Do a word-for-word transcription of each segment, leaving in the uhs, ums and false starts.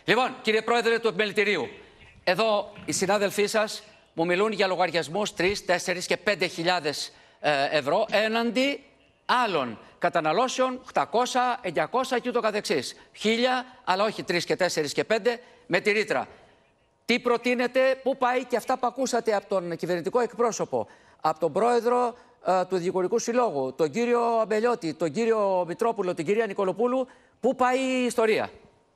Λοιπόν, κύριε Πρόεδρε του Επιμελητηρίου, εδώ οι συνάδελφοί σας μου μιλούν για λογαριασμούς τρεις, τέσσερις και πέντε χιλιάδες ευρώ έναντι άλλων καταναλώσεων οκτακόσια, εννιακόσια και ούτω καθεξής. Χίλια, αλλά όχι τρεις και τέσσερις και πέντε με τη ρήτρα. Τι προτείνετε, πού πάει και αυτά που ακούσατε από τον κυβερνητικό εκπρόσωπο, από τον πρόεδρο ε, του Δικηγορικού Συλλόγου, τον κύριο Αμπελιώτη, τον κύριο Μητρόπουλο, την κυρία Νικολοπούλου, πού πάει η ιστορία?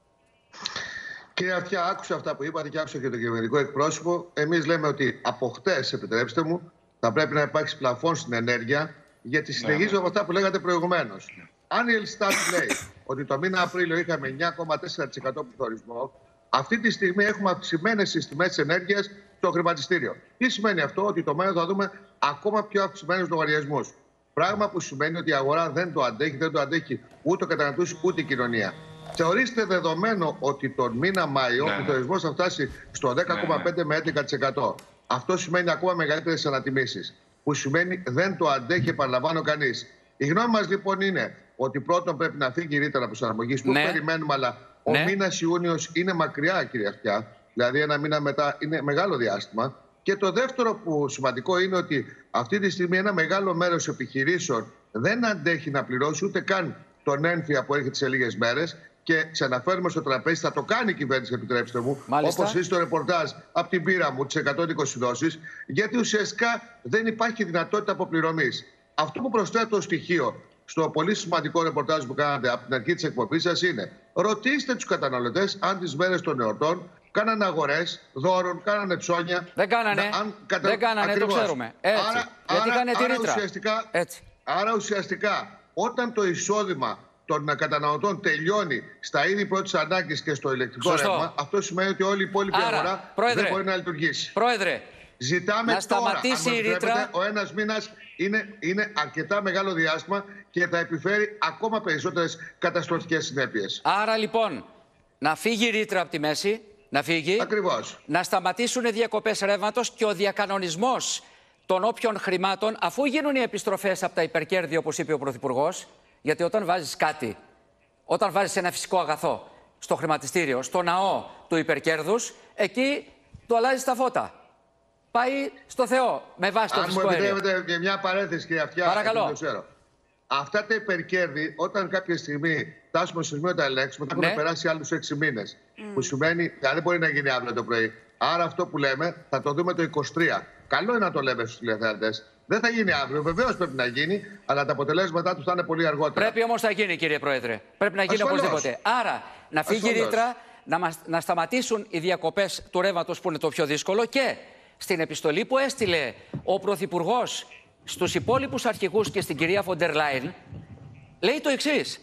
Κύριε Αυτιά, άκουσα αυτά που είπατε και άκουσα και τον κυβερνητικό εκπρόσωπο. Εμείς λέμε ότι από χτες, επιτρέψτε μου, θα πρέπει να υπάρξει πλαφόν στην ενέργεια, γιατί συνεχίζω από αυτά που λέγατε προηγουμένως. Ναι. Αν η Ελστάτ λέει ότι το μήνα Απρίλιο είχαμε εννιά κόμμα τέσσερα τοις εκατό πληθωρισμό, αυτή τη στιγμή έχουμε αυξημένες στις τιμές ενέργειας στο χρηματιστήριο. Τι σημαίνει αυτό? Ότι το μέλλον θα δούμε ακόμα πιο αυξημένους λογαριασμούς. Πράγμα που σημαίνει ότι η αγορά δεν το αντέχει, δεν το αντέχει ούτε ο καταναλωτής ούτε η κοινωνία. Θεωρήστε δεδομένο ότι τον μήνα Μάιο ναι, ο πληθωρισμός θα φτάσει στο δέκα κόμμα πέντε με έντεκα τοις εκατό. Αυτό σημαίνει ακόμα μεγαλύτερες ανατιμήσεις. Που σημαίνει δεν το αντέχει, επαναλαμβάνω, κανείς. Η γνώμη μας λοιπόν είναι ότι πρώτον πρέπει να φύγει η ρήτρα προσαρμογής που ναι. περιμένουμε, αλλά ο ναι. μήνας Ιούνιος είναι μακριά, κύριε Αυτιά. Δηλαδή ένα μήνα μετά είναι μεγάλο διάστημα. Και το δεύτερο που σημαντικό είναι ότι αυτή τη στιγμή ένα μεγάλο μέρος επιχειρήσεων δεν αντέχει να πληρώσει ούτε καν τον ένφια που έρχεται σε λίγες μέρες. Και ξαναφέρουμε στο τραπέζι, θα το κάνει η κυβέρνηση, επιτρέψτε μου, όπως είσαι στο ρεπορτάζ από την πείρα μου, τις εκατόν είκοσι δόσεις, γιατί ουσιαστικά δεν υπάρχει δυνατότητα αποπληρωμής. Αυτό που προσθέτω το στοιχείο στο πολύ σημαντικό ρεπορτάζ που κάνατε από την αρχή της εκπομπής σας είναι: ρωτήστε τους καταναλωτές αν τις μέρες των εορτών κάνανε αγορές δώρων, κάνανε ψώνια. Δεν κάνανε. Αν κατα... Δεν κάνανε, ακριβώς. Το ξέρουμε. Έτσι. Άρα, γιατί άρα, άρα, άρα, ουσιαστικά, Έτσι. άρα ουσιαστικά όταν το εισόδημα των καταναλωτών τελειώνει στα είδη πρώτης ανάγκης και στο ηλεκτρικό Σωστό. ρεύμα, αυτό σημαίνει ότι όλη η υπόλοιπη Άρα, αγορά πρόεδρε, δεν μπορεί να λειτουργήσει. Πρόεδρε, ζητάμε να σταματήσει τώρα, η ρήτρα. Ο ένας μήνας είναι, είναι αρκετά μεγάλο διάστημα και θα επιφέρει ακόμα περισσότερες καταστροφικές συνέπειες. Άρα λοιπόν, να φύγει η ρήτρα από τη μέση, να φύγει. Ακριβώς. Να σταματήσουν οι διακοπές ρεύματος και ο διακανονισμός των όποιων χρημάτων, αφού γίνουν οι επιστροφές από τα υπερκέρδη, όπως είπε ο Πρωθυπουργός. Γιατί όταν βάζεις κάτι, όταν βάζεις ένα φυσικό αγαθό στο χρηματιστήριο, στο ναό του υπερκέρδους, εκεί του αλλάζεις τα φώτα. Πάει στο Θεό με βάση το Αν φυσικό αέριο. Αν αέριο. μου επιτρέπετε και μια παρένθεση, κύριε Αυτιά, παρακαλώ. το ξέρω. Αυτά τα υπερκέρδη, όταν κάποια στιγμή φτάσουμε στο σημείο να τα ελέγξουμε, θα έχουν ναι. περάσει άλλους έξι μήνες. Mm. Που σημαίνει, δεν μπορεί να γίνει αύριο το πρωί. Άρα αυτό που λέμε θα το δούμε το είκοσι τρία. Καλό είναι να το λέμε στους τηλεθεατές. Δεν θα γίνει αύριο, βεβαίως πρέπει να γίνει, αλλά τα αποτελέσματά του θα είναι πολύ αργότερα. Πρέπει όμως να γίνει, κύριε Πρόεδρε. Πρέπει να γίνει Ασφαλώς. Οπωσδήποτε. Άρα, να φύγει η ρήτρα, να, μας, να σταματήσουν οι διακοπές του ρεύματος που είναι το πιο δύσκολο και στην επιστολή που έστειλε ο Πρωθυπουργός στους υπόλοιπους αρχηγούς και στην κυρία Φοντερ Λάιν, λέει το εξής.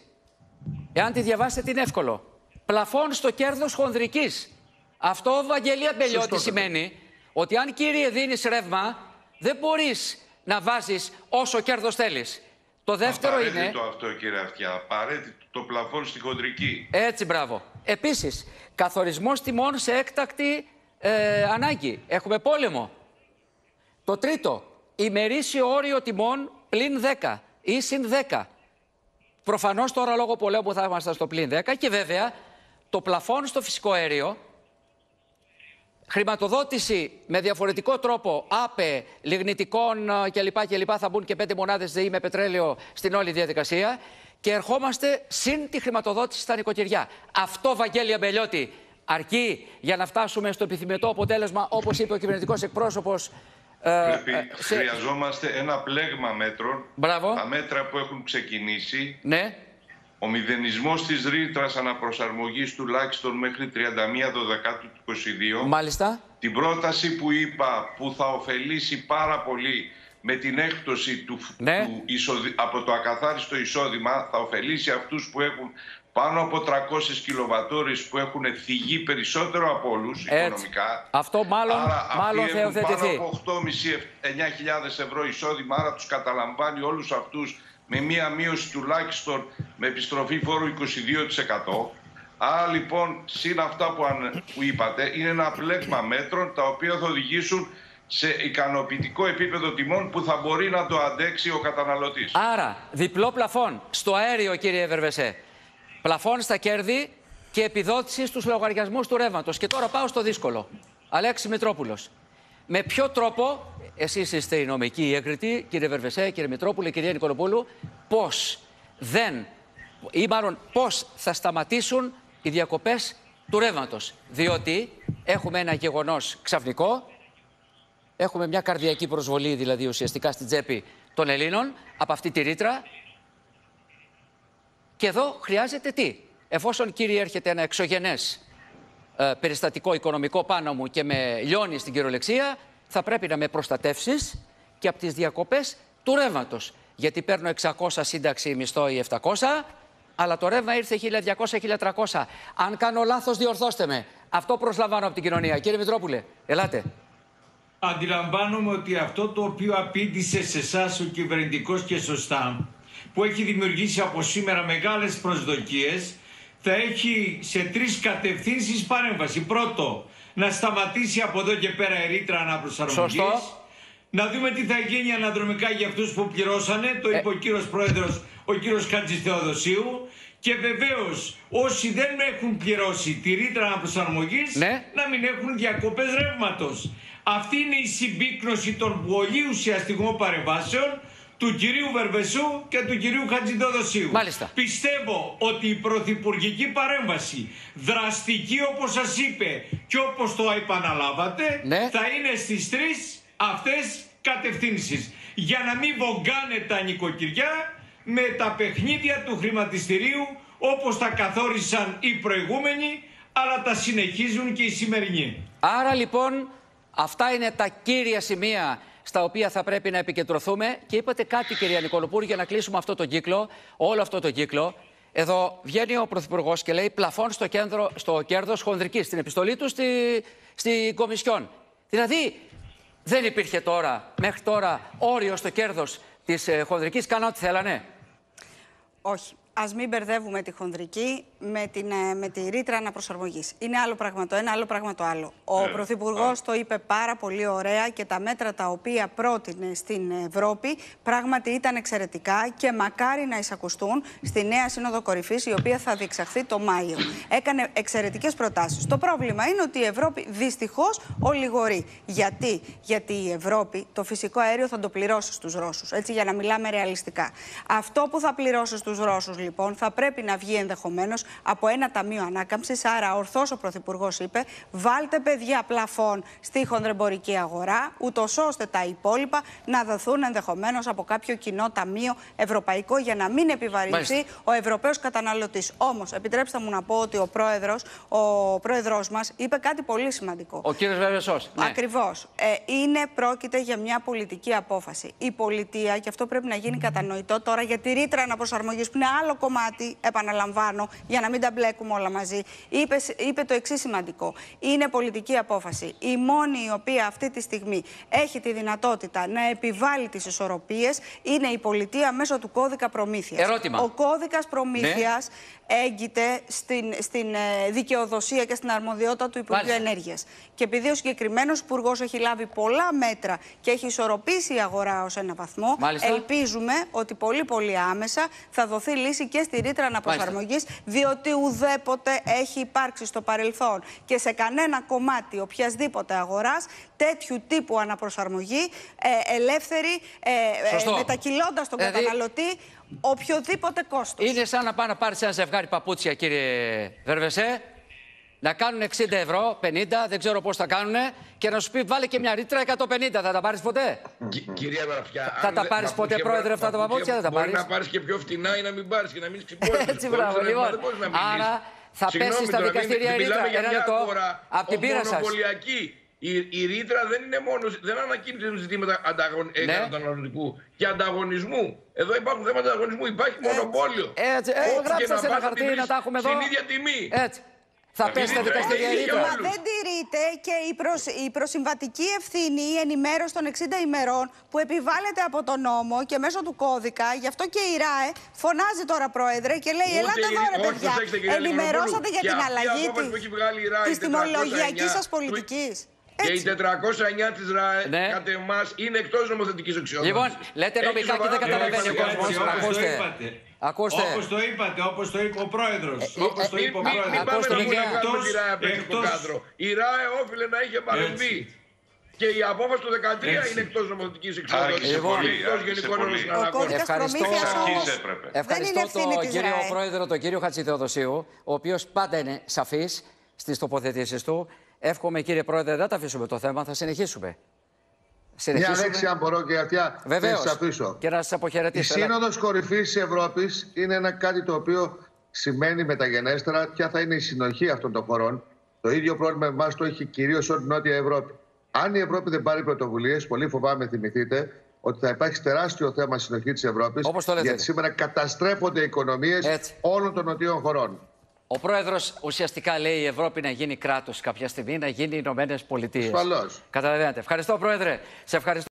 Εάν τη διαβάσετε, είναι εύκολο. Πλαφόν στο κέρδος χονδρικής. Αυτό, Βαγγέλη Αμπελιώτη, σημαίνει ότι αν, κύριε, δίνεις ρεύμα, δεν μπορείς να βάζεις όσο κέρδος θέλεις. Το δεύτερο απαραίτητο είναι... Απαραίτητο αυτό, κύριε Αυτιά. Απαραίτητο το πλαφόν στη χοντρική. Έτσι, μπράβο. Επίσης, καθορισμός τιμών σε έκτακτη ε, ανάγκη. Έχουμε πόλεμο. Το τρίτο, ημερήσιο όριο τιμών πλην δέκα ή συν δέκα. Προφανώς τώρα λόγω πολέμου θα είμαστε στο πλην δέκα και βέβαια το πλαφόν στο φυσικό αέριο. Χρηματοδότηση με διαφορετικό τρόπο, ΑΠΕ, λιγνητικών κλπ. κλπ. Θα μπουν και πέντε μονάδες ΔΕΗ με πετρέλαιο στην όλη διαδικασία. Και ερχόμαστε συν τη χρηματοδότηση στα νοικοκυριά. Αυτό, Βαγγέλη Αμπελιώτη, αρκεί για να φτάσουμε στο επιθυμητό αποτέλεσμα, όπως είπε ο κυβερνητικός εκπρόσωπος. Πρέπει, ε, σε... Χρειαζόμαστε ένα πλέγμα μέτρων. Μπράβο. Τα μέτρα που έχουν ξεκινήσει. Ναι. Ο μηδενισμός της ρήτρας αναπροσαρμογής τουλάχιστον μέχρι τριάντα μία Δεκεμβρίου του είκοσι δύο. Μάλιστα. Την πρόταση που είπα που θα ωφελήσει πάρα πολύ με την έκπτωση του, ναι. του εισοδη... από το ακαθάριστο εισόδημα, θα ωφελήσει αυτούς που έχουν πάνω από τριακόσιες κιλοβατόρες που έχουν θυγεί περισσότερο από όλους οικονομικά. Αυτό μάλλον, άρα, μάλλον θα υιοθετηθεί. Πάνω από οκτώ χιλιάδες πεντακόσιες με εννιά χιλιάδες ευρώ εισόδημα, άρα τους καταλαμβάνει όλους αυτούς με μία μείωση τουλάχιστον με επιστροφή φόρου είκοσι δύο τοις εκατό. Άρα λοιπόν, συν αυτά που, αν, που είπατε, είναι ένα πλέγμα μέτρων τα οποία θα οδηγήσουν σε ικανοποιητικό επίπεδο τιμών που θα μπορεί να το αντέξει ο καταναλωτής. Άρα, διπλό πλαφόν στο αέριο, κύριε Βερβεσέ. Πλαφόν στα κέρδη και επιδότηση στους λογαριασμούς του ρεύματος. Και τώρα πάω στο δύσκολο. Αλέξη Μητρόπουλος. Με ποιο τρόπο, εσείς είστε οι νομικοί οι έγκριτοι, κύριε Βερβεσέ, κύριε Μητρόπουλε, κυρία Νικολοπούλου, πώς δεν, ή μάλλον πώς θα σταματήσουν οι διακοπές του ρεύματος. Διότι έχουμε ένα γεγονός ξαφνικό, έχουμε μια καρδιακή προσβολή δηλαδή ουσιαστικά στην τσέπη των Ελλήνων από αυτή τη ρήτρα. Και εδώ χρειάζεται τι? Εφόσον, κύριε, έρχεται ένα εξωγενές ε, περιστατικό οικονομικό πάνω μου και με λιώνει στην κυριολεξία, θα πρέπει να με προστατεύσεις και από τις διακοπές του ρεύματος. Γιατί παίρνω εξακόσια σύνταξη, μισθό ή επτακόσια, αλλά το ρεύμα ήρθε χίλια διακόσια χίλια τριακόσια. Αν κάνω λάθος, διορθώστε με. Αυτό προσλαμβάνω από την κοινωνία. Κύριε Μητρόπουλε, ελάτε. Αντιλαμβάνομαι ότι αυτό το οποίο απήντησε σε εσάς ο κυβερνητικός και σωστά, που έχει δημιουργήσει από σήμερα μεγάλες προσδοκίες, θα έχει σε τρεις κατευθύνσεις παρέμβαση. Πρώτο, να σταματήσει από εδώ και πέρα η ρήτρα αναπροσαρμογής. Σωστό. Να δούμε τι θα γίνει αναδρομικά για αυτούς που πληρώσανε, το είπε ε... ο κύριος Πρόεδρος, ο κύριος Χατζηθεοδοσίου. Και βεβαίως όσοι δεν έχουν πληρώσει τη ρήτρα αναπροσαρμογής, ναι, να μην έχουν διακοπές ρεύματος. Αυτή είναι η συμπίκνωση των πολύ ουσιαστικών παρεμβάσεων του κυρίου Βερβεσού και του κυρίου Χατζηθεοδοσίου. Μάλιστα. Πιστεύω ότι η πρωθυπουργική παρέμβαση, δραστική όπως σας είπε και όπως το επαναλάβατε, ναι, θα είναι στις τρεις αυτές κατευθύνσεις. Για να μην βογκάνε τα νοικοκυριά με τα παιχνίδια του χρηματιστηρίου όπως τα καθόρισαν οι προηγούμενοι, αλλά τα συνεχίζουν και οι σημερινοί. Άρα λοιπόν αυτά είναι τα κύρια σημεία στα οποία θα πρέπει να επικεντρωθούμε. Και είπατε κάτι, κυρία Νικολοπούλου, για να κλείσουμε αυτό το κύκλο, όλο αυτό το κύκλο. Εδώ βγαίνει ο Πρωθυπουργός και λέει πλαφόν στο, κέντρο, στο κέρδος χονδρικής, στην επιστολή του στη, στη Κομισιόν. Δηλαδή δεν υπήρχε τώρα, μέχρι τώρα, όριο στο κέρδος της ε, χονδρικής, κάναν ό,τι θέλανε. Όχι. Ας μην μπερδεύουμε τη χονδρική με, την, με τη ρήτρα αναπροσαρμογής. Είναι άλλο πράγμα το ένα, άλλο πράγμα το άλλο. Ο yeah. Πρωθυπουργός yeah. το είπε πάρα πολύ ωραία και τα μέτρα τα οποία πρότεινε στην Ευρώπη πράγματι ήταν εξαιρετικά και μακάρι να εισακουστούν στη νέα Σύνοδο Κορυφής, η οποία θα διεξαχθεί το Μάιο. Έκανε εξαιρετικές προτάσεις. Το πρόβλημα είναι ότι η Ευρώπη δυστυχώς ολιγορεί. Γιατί? Γιατί η Ευρώπη το φυσικό αέριο θα το πληρώσει στους Ρώσους. Έτσι, για να μιλάμε ρεαλιστικά. Αυτό που θα πληρώσει στους Ρώσους, λοιπόν, θα πρέπει να βγει ενδεχομένως από ένα ταμείο ανάκαμψης. Άρα, ορθώς ο Πρωθυπουργός είπε: βάλτε, παιδιά, πλαφόν στη χονδρεμπορική αγορά, ούτως ώστε τα υπόλοιπα να δοθούν ενδεχομένως από κάποιο κοινό ταμείο ευρωπαϊκό, για να μην επιβαρυνθεί Μάλιστα. ο Ευρωπαίος καταναλωτής. Όμως, επιτρέψτε μου να πω ότι ο πρόεδρος, ο πρόεδρος μας είπε κάτι πολύ σημαντικό. Ο κύριος Βερβεσός. Ναι. Ακριβώς. Ε, είναι, πρόκειται για μια πολιτική απόφαση. Η πολιτεία, και αυτό πρέπει να γίνει κατανοητό τώρα, για τη ρήτρα αναπροσαρμογής, που είναι άλλο κομμάτι, επαναλαμβάνω, για να μην τα μπλέκουμε όλα μαζί, είπε, είπε το εξής σημαντικό. Είναι πολιτική απόφαση. Η μόνη η οποία αυτή τη στιγμή έχει τη δυνατότητα να επιβάλλει τις ισορροπίες είναι η πολιτεία μέσω του κώδικα προμήθειας. Ερώτημα. Ο κώδικας προμήθειας ναι. έγκυται στην, στην ε, δικαιοδοσία και στην αρμοδιότητα του Υπουργείου Μάλιστα. Ενέργειας. Και επειδή ο συγκεκριμένος υπουργός έχει λάβει πολλά μέτρα και έχει ισορροπήσει η αγορά ως ένα βαθμό, Μάλιστα. ελπίζουμε ότι πολύ πολύ άμεσα θα δοθεί λύση και στη ρήτρα αναπροσαρμογής, διότι ουδέποτε έχει υπάρξει στο παρελθόν και σε κανένα κομμάτι οποιασδήποτε αγοράς τέτοιου τύπου αναπροσαρμογή ε, ελεύθερη, ε, ε, μετακυλώντας τον δηλαδή, καταναλωτή οποιοδήποτε κόστος. Είναι σαν να πάει να πάρεις ένα ζευγάρι παπούτσια, κύριε Βερβεσέ, να κάνουν εξήντα ευρώ, πενήντα, δεν ξέρω πώς θα κάνουν, και να σου πει βάλε και μια ρήτρα εκατόν πενήντα. Θα τα πάρεις ποτέ? Κι, κυρία Βαραφιά, θα τα πάρεις ποτέ, πρόεδρε, αυτά τα παπούτσια? Δεν τα πάρεις. Μπορεί να πάρεις και πιο φτηνά ή να μην πάρεις και να μην ξυπνήσεις. Έτσι, μπράβο, λοιπόν. Άρα θα πέσει στα δικαστήρια η ρήτρα. Ένα λεπτό. Από την πείρα σας. Η, η ρήτρα δεν είναι μόνο, δεν ανακοίνει ζητήματα ανταγων, ναι. καταναλωτικού και ανταγωνισμού. Εδώ υπάρχουν θέματα ανταγωνισμού, υπάρχει έτσι, μονοπόλιο. Έτσι, ε, γράψτε σε ένα χαρτί να τα έχουμε εδώ. Στην ίδια τιμή. Έτσι. Θα πέσει στα δικαστήρια η ρήτρα. Μα δεν τηρείται και η, προσ, η προσυμβατική ευθύνη, η ενημέρωση των εξήντα ημερών που επιβάλλεται από τον νόμο και μέσω του κώδικα. Γι' αυτό και η ΡΑΕ φωνάζει τώρα, πρόεδρε, και λέει: ελάτε εδώ, ρε παιδιά. Ενημερώσατε για την αλλαγή της τιμολογιακής σας πολιτικής. Και η τετρακόσια εννιά της ΡΑΕ, ναι. κατ' εμάς, είναι εκτός νομοθετικής αξιολόγησης. Λοιπόν, λέτε νομικά και δεν καταλαβαίνει ο κόσμος. Ακούστε. Ακούστε. Όπως το είπατε, όπως το είπε ο πρόεδρος. Ε, όπως το είπε ο πρόεδρος. Μην πάμε να βγάλουμε τη ΡΑΕ απ' έξω από το κάδρο. Η ΡΑΕ όφιλε να είχε παρεμβεί. Και η απόφαση του δεκατρία είναι εκτός νομοθετικής εξουσίας. Εκτός γενικών συναλλαγών. Ευχαριστώ, ευχαριστώ τον κύριο Πρόεδρο, τον κύριο Χατζηθεοδοσίου, ο οποίος πάντα είναι σαφής στις τοποθετήσεις του. Εύχομαι, κύριε Πρόεδρε, δεν τα αφήσουμε το θέμα, θα συνεχίσουμε. Μια λέξη, αν μπορώ, και αυτιά να σας αφήσω. Και να σας αποχαιρετήσω. Η Σύνοδος Κορυφής της Ευρώπης είναι ένα κάτι το οποίο σημαίνει μεταγενέστερα ποια θα είναι η συνοχή αυτών των χωρών. Το ίδιο πρόβλημα εμάς το έχει κυρίως όλη η Νότια Ευρώπη. Αν η Ευρώπη δεν πάρει πρωτοβουλίες, πολύ φοβάμαι, θυμηθείτε, ότι θα υπάρξει τεράστιο θέμα συνοχή της Ευρώπης. Γιατί σήμερα καταστρέφονται οι οικονομίες όλων των νοτιών χωρών. Ο πρόεδρος ουσιαστικά λέει η Ευρώπη να γίνει κράτος κάποια στιγμή, να γίνει οι Ηνωμένες Πολιτείες. Ασφαλώς. Καταλαβαίνετε. Ευχαριστώ, πρόεδρε. Σε ευχαριστώ.